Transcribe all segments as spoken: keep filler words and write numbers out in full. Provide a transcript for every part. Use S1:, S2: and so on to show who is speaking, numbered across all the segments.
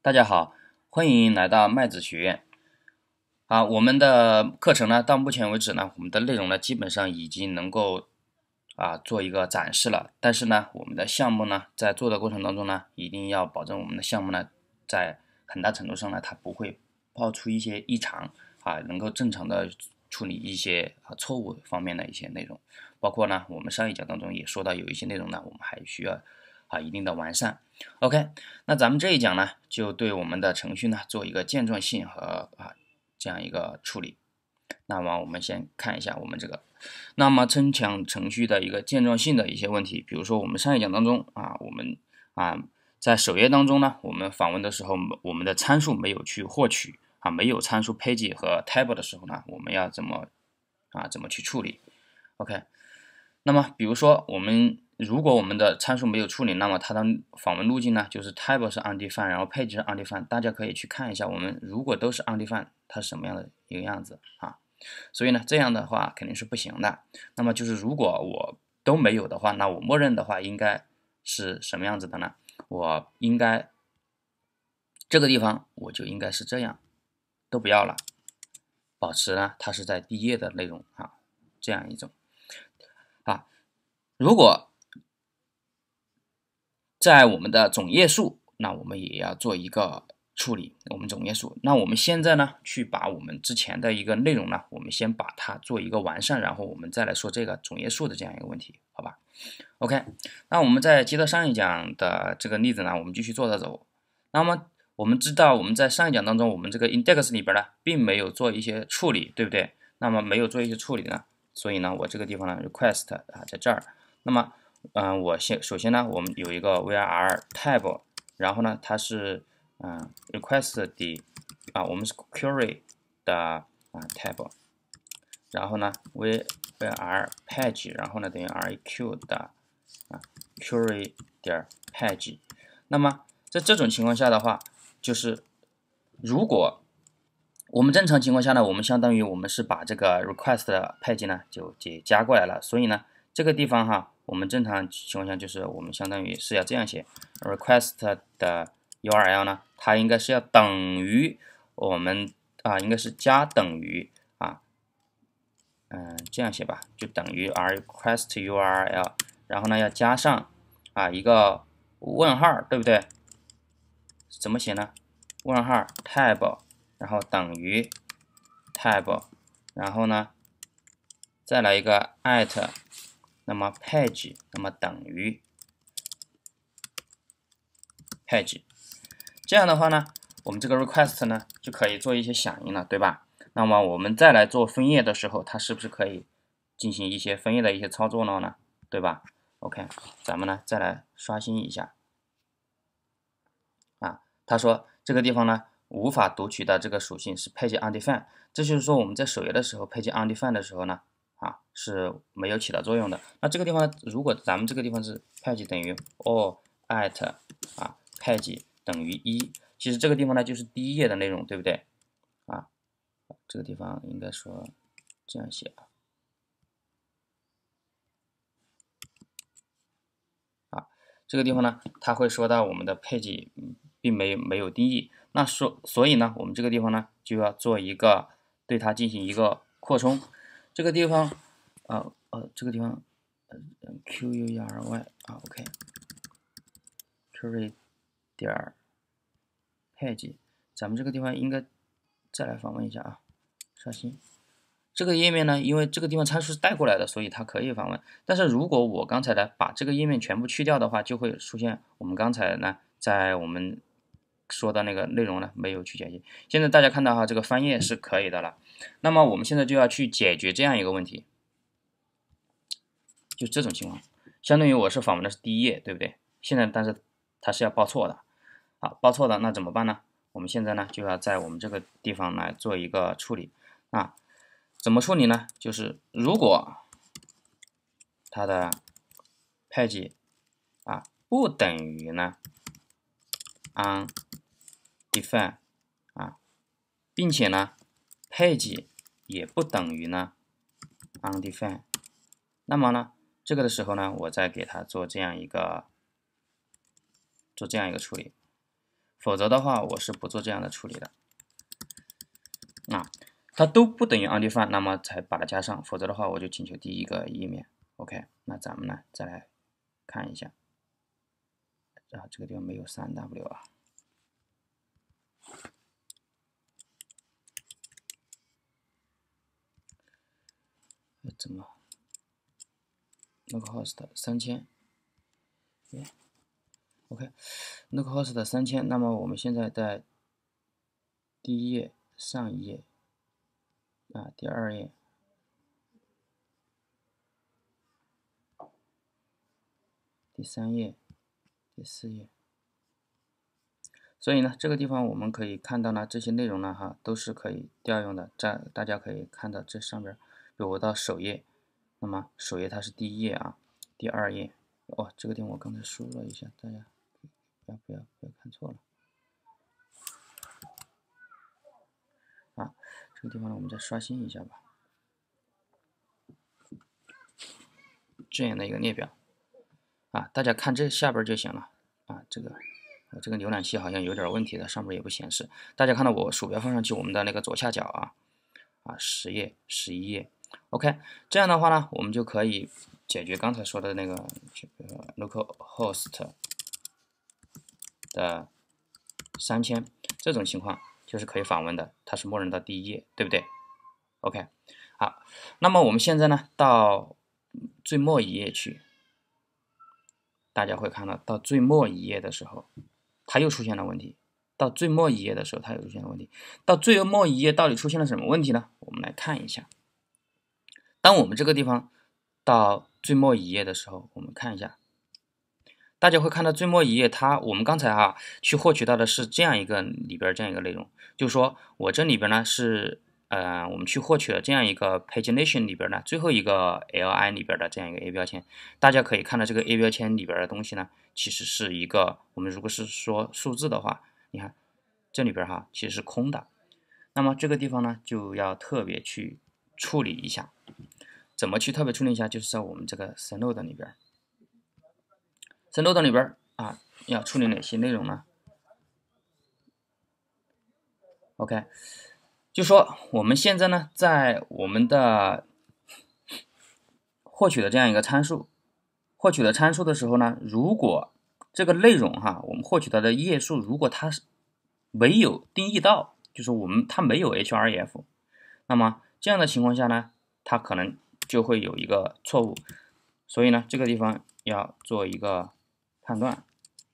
S1: 大家好，欢迎来到麦子学院。啊，我们的课程呢，到目前为止呢，我们的内容呢，基本上已经能够啊做一个展示了。但是呢，我们的项目呢，在做的过程当中呢，一定要保证我们的项目呢，在很大程度上呢，它不会爆出一些异常啊，能够正常的处理一些啊错误方面的一些内容。包括呢，我们上一讲当中也说到，有一些内容呢，我们还需要啊一定的完善。OK， 那咱们这一讲呢，就对我们的程序呢做一个健壮性和啊这样一个处理。那么我们先看一下我们这个，那么增强程序的一个健壮性的一些问题，比如说我们上一讲当中啊，我们啊在首页当中呢，我们访问的时候，我们的参数没有去获取啊，没有参数 page 和 table 的时候呢，我们要怎么啊怎么去处理 ？OK， 那么比如说我们。如果我们的参数没有处理，那么它的访问路径呢，就是 table 是 undefined， 然后 page 是 undefined。大家可以去看一下，我们如果都是 undefined， 它是什么样的一个样子啊？所以呢，这样的话肯定是不行的。那么就是如果我都没有的话，那我默认的话应该是什么样子的呢？我应该这个地方我就应该是这样，都不要了，保持呢它是在第一页的内容啊，这样一种啊，如果在我们的总页数，那我们也要做一个处理。我们总页数，那我们现在呢，去把我们之前的一个内容呢，我们先把它做一个完善，然后我们再来说这个总页数的这样一个问题，好吧 ？OK， 那我们再接着上一讲的这个例子呢，我们继续做着走。那么我们知道我们在上一讲当中，我们这个 index 里边呢，并没有做一些处理，对不对？那么没有做一些处理呢，所以呢，我这个地方呢 request 啊在这儿，那么。嗯、呃，我先首先呢，我们有一个 var tab， 然后呢，它是嗯、呃、request 的啊，我们是 query 的啊 tab， 然后呢 var page， 然后呢等于 req 的啊 query 点 page。那么在这种情况下的话，就是如果我们正常情况下呢，我们相当于我们是把这个 request 的 page 呢就给加过来了，所以呢，这个地方哈。我们正常情况下就是我们相当于是要这样写 request 的 U R L 呢，它应该是要等于我们啊，应该是加等于啊，嗯、呃，这样写吧，就等于 request U R L， 然后呢要加上啊一个问号，对不对？怎么写呢？问号 tab， 然后等于 tab， 然后呢再来一个 at。那么 page 那么等于 page， 这样的话呢，我们这个 request 呢就可以做一些响应了，对吧？那么我们再来做分页的时候，它是不是可以进行一些分页的一些操作了呢？对吧 ？OK， 咱们呢再来刷新一下啊，他说这个地方呢无法读取的这个属性是 page undefined， 这就是说我们在首页的时候 page undefined 的时候呢。啊，是没有起到作用的。那这个地方，如果咱们这个地方是 page 等于 all at 啊 page 等于一，其实这个地方呢就是第一页的内容，对不对？啊，这个地方应该说这样写啊。啊，这个地方呢，它会说到我们的 page 并没有没有定义，那所所以呢，我们这个地方呢就要做一个对它进行一个扩充。这个地方，啊呃，这个地方，呃 q u e r y 啊 ，OK，query 点 page， 咱们这个地方应该再来访问一下啊，刷新。这个页面呢，因为这个地方参数是带过来的，所以它可以访问。但是如果我刚才呢把这个页面全部去掉的话，就会出现我们刚才呢在我们说的那个内容呢没有去解析。现在大家看到哈，这个翻页是可以的了。那么我们现在就要去解决这样一个问题，就这种情况，相当于我是访问的是第一页，对不对？现在但是它是要报错的，好，报错的那怎么办呢？我们现在呢就要在我们这个地方来做一个处理啊，怎么处理呢？就是如果它的 page 啊不等于呢 undefined 啊，并且呢 page 也不等于呢 undefined， 那么呢这个的时候呢，我再给它做这样一个做这样一个处理， 否则的话我是不做这样的处理的。啊，它都不等于 undefined， 那么才把它加上，否则的话我就请求第一个页面。OK， 那咱们呢再来看一下，啊，这个地方没有 三 W 啊。怎么 localhost 三千 OK localhost 三千，那么我们现在在第一页、上一页啊、第二页、第三页、第四页，所以呢，这个地方我们可以看到呢，这些内容呢，哈，都是可以调用的。这大家可以看到这上边，比如我到首页，那么首页它是第一页啊，第二页，哦，这个地方我刚才输入了一下，大家不要不要不要看错了啊，这个地方呢，我们再刷新一下吧，这样的一个列表啊，大家看这下边就行了啊，这个。我这个浏览器好像有点问题的，上面也不显示。大家看到我鼠标放上去，我们的那个左下角啊，啊，十页、十一页 ，OK， 这样的话呢，我们就可以解决刚才说的那个这个 localhost 的三千这种情况，就是可以访问的，它是默认到第一页，对不对 ？OK， 好，那么我们现在呢，到最末一页去，大家会看到，到最末一页的时候。它又出现了问题，到最末一页的时候，它又出现了问题。到最末一页到底出现了什么问题呢？我们来看一下。当我们这个地方到最末一页的时候，我们看一下，大家会看到最末一页，它我们刚才哈、啊、去获取到的是这样一个里边这样一个内容，就是说我这里边呢是呃我们去获取了这样一个 pagination 里边呢最后一个 L I 里边的这样一个 A 标签。大家可以看到这个 A 标签里边的东西呢。其实是一个，我们如果是说数字的话，你看这里边哈其实是空的，那么这个地方呢就要特别去处理一下。怎么去特别处理一下？就是在我们这个 Synode 里边 ，Synode 里边啊要处理哪些内容呢 ？OK， 就说我们现在呢在我们的获取的这样一个参数。获取的参数的时候呢，如果这个内容哈，我们获取到的页数，如果它是没有定义到，就是我们它没有 href， 那么这样的情况下呢，它可能就会有一个错误。所以呢，这个地方要做一个判断。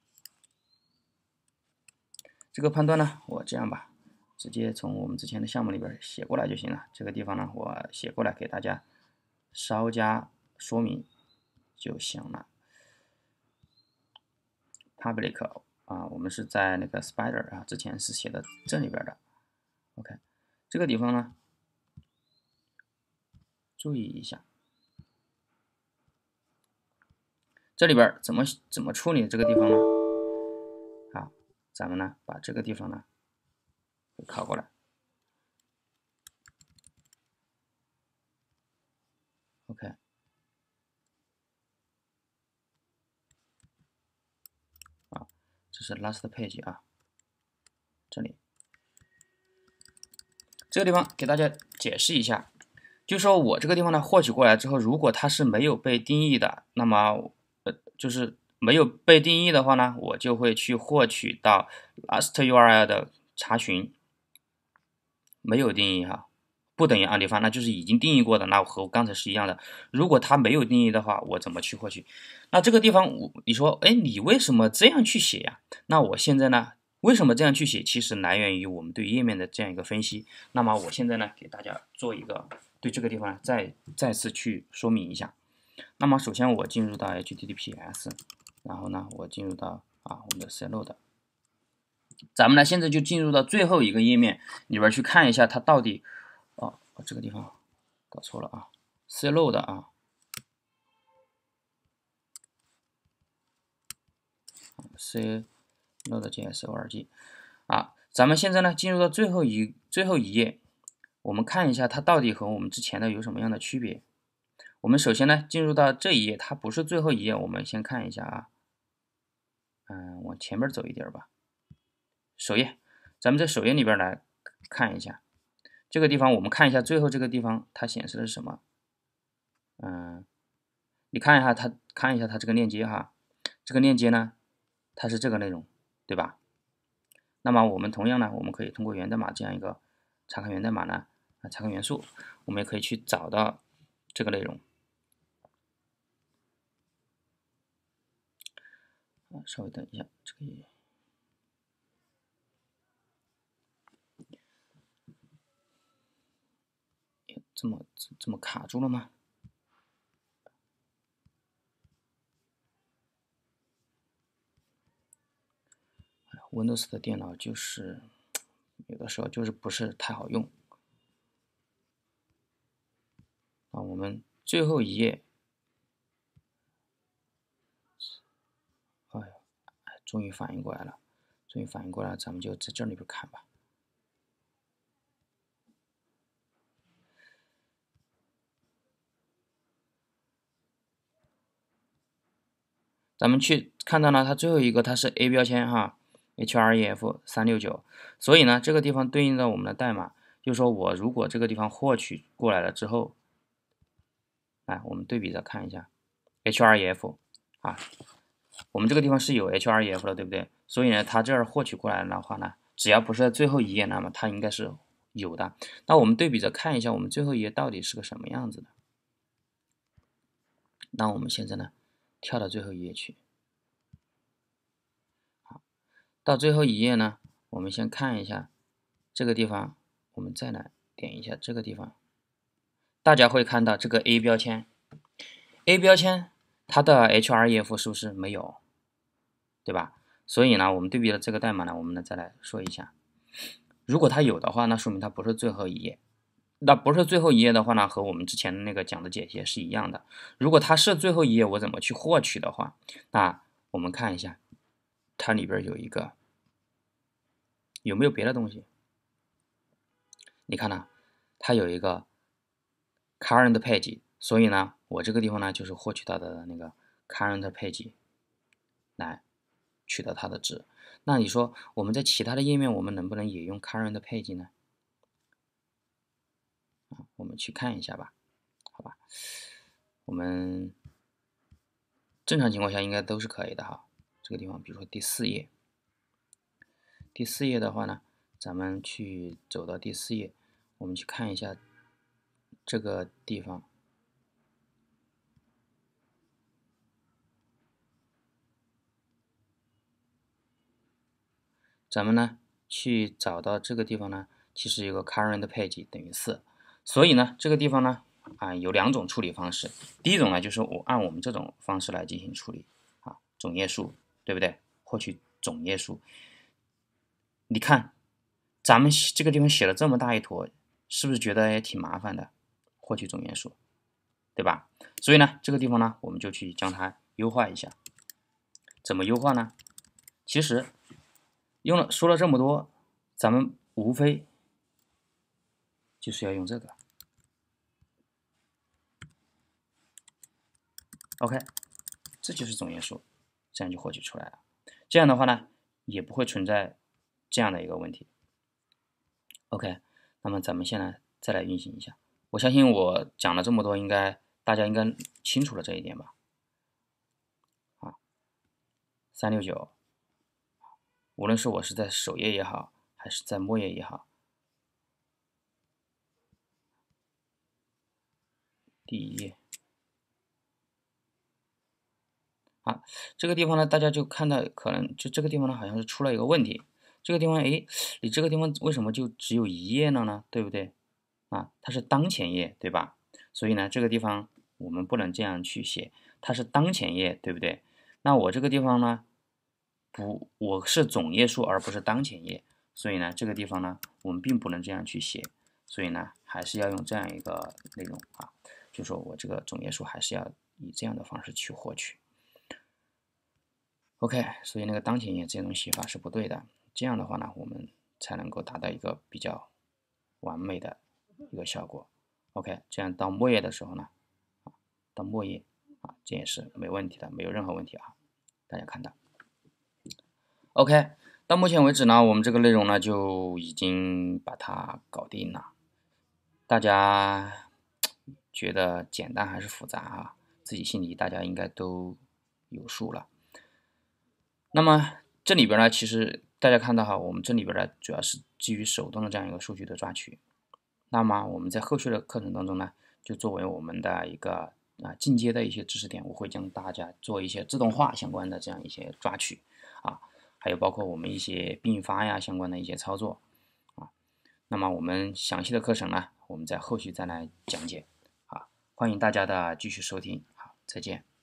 S1: 这个判断呢，我这样吧，直接从我们之前的项目里边写过来就行了。这个地方呢，我写过来给大家稍加说明。就行了。Public 啊，我们是在那个 Spider 啊，之前是写的这里边的。OK， 这个地方呢，注意一下，这里边怎么怎么处理这个地方呢？好，咱们呢把这个地方呢给拷过来。OK。这是 last page 啊，这里，这个地方给大家解释一下，就是说我这个地方呢获取过来之后，如果它是没有被定义的，那么呃就是没有被定义的话呢，我就会去获取到 last U R L 的查询，没有定义哈，不等于 undefined， 那就是已经定义过的，那和我刚才是一样的。如果它没有定义的话，我怎么去获取？那这个地方我你说，哎，你为什么这样去写呀？那我现在呢，为什么这样去写？其实来源于我们对页面的这样一个分析。那么我现在呢，给大家做一个对这个地方呢再再次去说明一下。那么首先我进入到 H T T P S， 然后呢，我进入到啊我们的 Synode。咱们呢现在就进入到最后一个页面里边去看一下它到底，哦，这个地方搞错了啊 ，Synode 啊。C Node.js.org 啊，咱们现在呢进入到最后一最后一页，我们看一下它到底和我们之前的有什么样的区别。我们首先呢进入到这一页，它不是最后一页，我们先看一下啊，嗯，往前面走一点吧。 首页，咱们在首页里边来看一下这个地方，我们看一下最后这个地方它显示的是什么？嗯，你看一下它，看一下它这个链接哈，这个链接呢，它是这个内容，对吧？那么我们同样呢，我们可以通过源代码这样一个查看源代码呢，啊，查看元素，我们也可以去找到这个内容。啊，稍微等一下，这个也。这么这么卡住了吗 ？Windows 的电脑就是有的时候就是不是太好用。啊，我们最后一页，哎呀，终于反应过来了，终于反应过来了，咱们就在这里边看吧。咱们去看到呢，它最后一个它是 A 标签哈 ，href 三六九，所以呢，这个地方对应的我们的代码，就是说我如果这个地方获取过来了之后，来我们对比着看一下 href 啊，我们这个地方是有 href 的，对不对？所以呢，它这儿获取过来的话呢，只要不是在最后一页，那么它应该是有的。那我们对比着看一下，我们最后一页到底是个什么样子的？那我们现在呢，跳到最后一页去。好，到最后一页呢，我们先看一下这个地方，我们再来点一下这个地方，大家会看到这个 A 标签 ，A 标签它的 href 是不是没有？对吧？所以呢，我们对比了这个代码呢，我们呢再来说一下，如果它有的话，那说明它不是最后一页。那不是最后一页的话呢，和我们之前的那个讲的解析是一样的。如果它是最后一页，我怎么去获取的话，那我们看一下，它里边有一个有没有别的东西？你看呢，它有一个 current page， 所以呢，我这个地方呢就是获取到的那个 current page 来取得它的值。那你说我们在其他的页面，我们能不能也用 current page 呢？啊，我们去看一下吧，好吧？我们正常情况下应该都是可以的哈。这个地方，比如说第四页，第四页的话呢，咱们去走到第四页，我们去看一下这个地方。咱们呢去找到这个地方呢，其实有个 current page 等于四，所以呢这个地方呢啊有两种处理方式。第一种呢就是我按我们这种方式来进行处理啊，总页数，对不对？获取总页数。你看咱们这个地方写了这么大一坨，是不是觉得也挺麻烦的？获取总页数，对吧？所以呢这个地方呢我们就去将它优化一下。怎么优化呢？其实用了说了这么多，咱们无非就是要用这个 ，OK， 这就是总页数，这样就获取出来了。这样的话呢，也不会存在这样的一个问题。OK， 那么咱们现在再来运行一下。我相信我讲了这么多，应该大家应该清楚了这一点吧？啊，三六九，无论是我是在首页也好，还是在末页也好。第一页，啊，这个地方呢，大家就看到可能就这个地方呢，好像是出了一个问题。这个地方，哎，你这个地方为什么就只有一页了呢？对不对？啊，它是当前页，对吧？所以呢，这个地方我们不能这样去写，它是当前页，对不对？那我这个地方呢，不，我是总页数而不是当前页，所以呢，这个地方呢，我们并不能这样去写，所以呢，还是要用这样一个内容啊，就说我这个总页数还是要以这样的方式去获取。OK，所以那个当前页这种写法是不对的，这样的话呢，我们才能够达到一个比较完美的一个效果。OK，这样到末页的时候呢，啊，到末页啊，这也是没问题的，没有任何问题啊，大家看到。OK， 到目前为止呢，我们这个内容呢就已经把它搞定了。大家觉得简单还是复杂啊？自己心里大家应该都有数了。那么这里边呢，其实大家看到哈，我们这里边呢主要是基于手动的这样一个数据的抓取。那么我们在后续的课程当中呢，就作为我们的一个啊进阶的一些知识点，我会将大家做一些自动化相关的这样一些抓取啊，还有包括我们一些并发呀相关的一些操作啊。那么我们详细的课程呢，我们在后续再来讲解啊，欢迎大家的继续收听，好，再见。